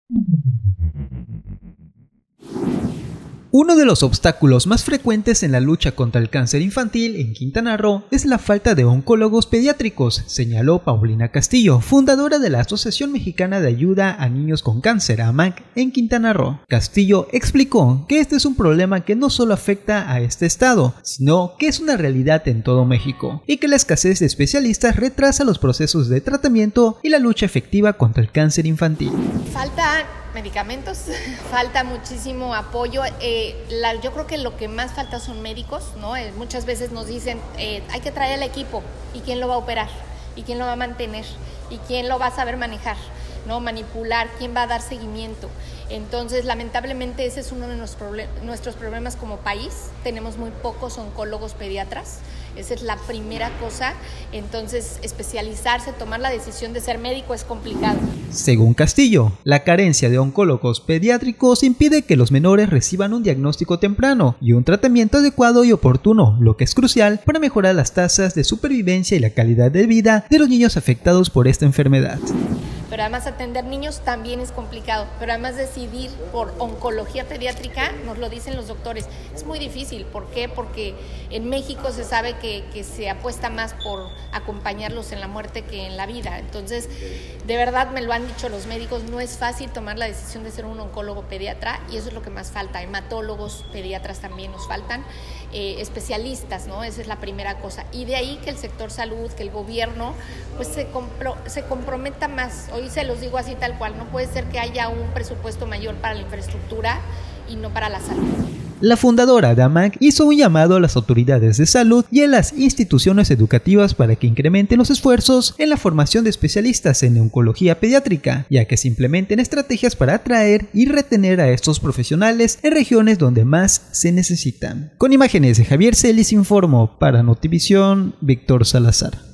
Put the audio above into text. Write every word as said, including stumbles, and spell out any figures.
Uno de los obstáculos más frecuentes en la lucha contra el cáncer infantil en Quintana Roo es la falta de oncólogos pediátricos, señaló Paulina Castillo, fundadora de la Asociación Mexicana de Ayuda a Niños con Cáncer, A M A C, en Quintana Roo. Castillo explicó que este es un problema que no solo afecta a este estado, sino que es una realidad en todo México, y que la escasez de especialistas retrasa los procesos de tratamiento y la lucha efectiva contra el cáncer infantil. Falta medicamentos, falta muchísimo apoyo. Eh, la, yo creo que lo que más falta son médicos, ¿no? Eh, muchas veces nos dicen, eh, hay que traer el equipo, ¿y quién lo va a operar? ¿Y quién lo va a mantener? ¿Y quién lo va a saber manejar? ¿No? Manipular, ¿quién va a dar seguimiento? Entonces, lamentablemente, ese es uno de nuestros, problem- nuestros problemas como país. Tenemos muy pocos oncólogos pediatras. Esa es la primera cosa. Entonces, especializarse, tomar la decisión de ser médico es complicado. Según Castillo, la carencia de oncólogos pediátricos impide que los menores reciban un diagnóstico temprano y un tratamiento adecuado y oportuno, lo que es crucial para mejorar las tasas de supervivencia y la calidad de vida de los niños afectados por esta enfermedad. Pero además atender niños también es complicado, pero además decidir por oncología pediátrica, nos lo dicen los doctores, es muy difícil. ¿Por qué? Porque en México se sabe que, que se apuesta más por acompañarlos en la muerte que en la vida. Entonces, de verdad me lo han dicho los médicos, no es fácil tomar la decisión de ser un oncólogo pediatra y eso es lo que más falta. Hematólogos pediatras también nos faltan, eh, especialistas, ¿no? Esa es la primera cosa. Y de ahí que el sector salud, que el gobierno, pues se, compro, se comprometa más. Hoy se los digo así tal cual, no puede ser que haya un presupuesto mayor para la infraestructura y no para la salud. La fundadora de A M A C hizo un llamado a las autoridades de salud y a las instituciones educativas para que incrementen los esfuerzos en la formación de especialistas en oncología pediátrica, ya que se implementen estrategias para atraer y retener a estos profesionales en regiones donde más se necesitan. Con imágenes de Javier Celis informó para Notivisión, Víctor Salazar.